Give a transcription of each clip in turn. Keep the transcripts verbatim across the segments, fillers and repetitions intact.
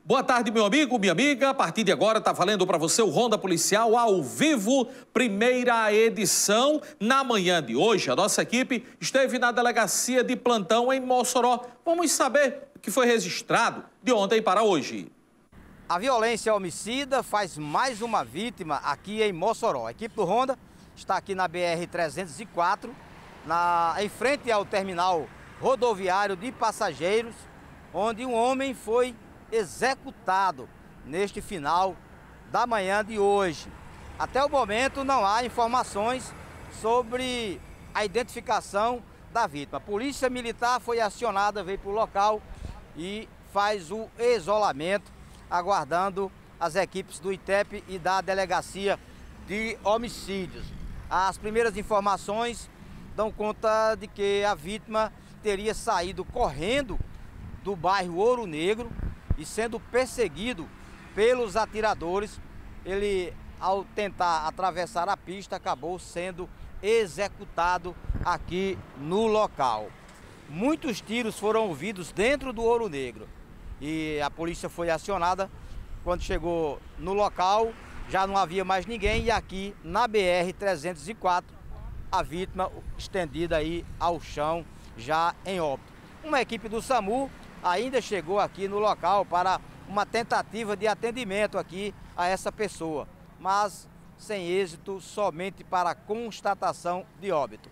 Boa tarde, meu amigo, minha amiga. A partir de agora está valendo para você o Ronda Policial ao vivo, primeira edição. Na manhã de hoje, a nossa equipe esteve na delegacia de plantão em Mossoró. Vamos saber o que foi registrado de ontem para hoje. A violência homicida faz mais uma vítima aqui em Mossoró. A equipe do Ronda está aqui na B R trezentos e quatro, na, em frente ao terminal rodoviário de passageiros, onde um homem foi executado neste final da manhã de hoje. Até o momento não há informações sobre a identificação da vítima. A polícia militar foi acionada, veio para o local e faz o isolamento, aguardando as equipes do I T E P e da Delegacia de Homicídios. As primeiras informações dão conta de que a vítima teria saído correndo do bairro Ouro Negro e sendo perseguido pelos atiradores. Ele, ao tentar atravessar a pista, acabou sendo executado aqui no local. Muitos tiros foram ouvidos dentro do Ouro Negro e a polícia foi acionada. Quando chegou no local, já não havia mais ninguém e aqui na B R trezentos e quatro, a vítima estendida aí ao chão, já em óbito. Uma equipe do SAMU ainda chegou aqui no local para uma tentativa de atendimento aqui a essa pessoa, mas sem êxito, somente para constatação de óbito.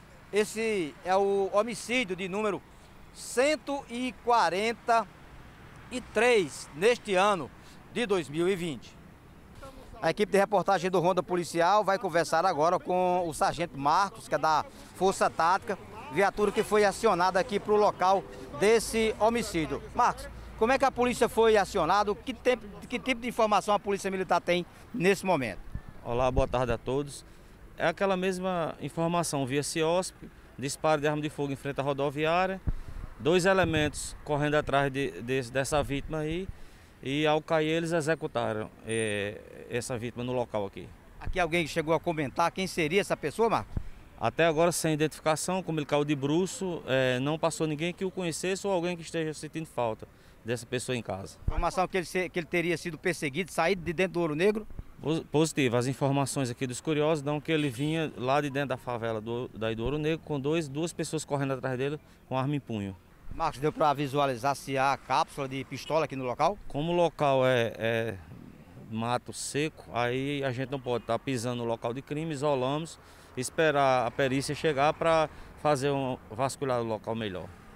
Esse é o homicídio de número cento e quarenta e três neste ano de dois mil e vinte. A equipe de reportagem do Ronda Policial vai conversar agora com o sargento Marcos, que é da Força Tática, viatura que foi acionada aqui para o local desse homicídio. Marcos, como é que a polícia foi acionada? Que, tempo, que tipo de informação a polícia militar tem nesse momento? Olá, boa tarde a todos. É aquela mesma informação via CIOSP, disparo de arma de fogo em frente à rodoviária, dois elementos correndo atrás de, de, dessa vítima aí, e ao cair eles executaram é, essa vítima no local aqui. Aqui alguém chegou a comentar quem seria essa pessoa, Marcos? Até agora, sem identificação, como ele caiu de bruço, é, não passou ninguém que o conhecesse ou alguém que esteja sentindo falta dessa pessoa em casa. Informação que ele, que ele teria sido perseguido, saído de dentro do Ouro Negro? Positivo. As informações aqui dos curiosos dão que ele vinha lá de dentro da favela do, daí do Ouro Negro com dois, duas pessoas correndo atrás dele com arma em punho. Marcos, deu para visualizar se há cápsula de pistola aqui no local? Como o local é, é mato seco, aí a gente não pode estar pisando no local de crime, isolamos, esperar a perícia chegar para fazer um vasculhar o local melhor.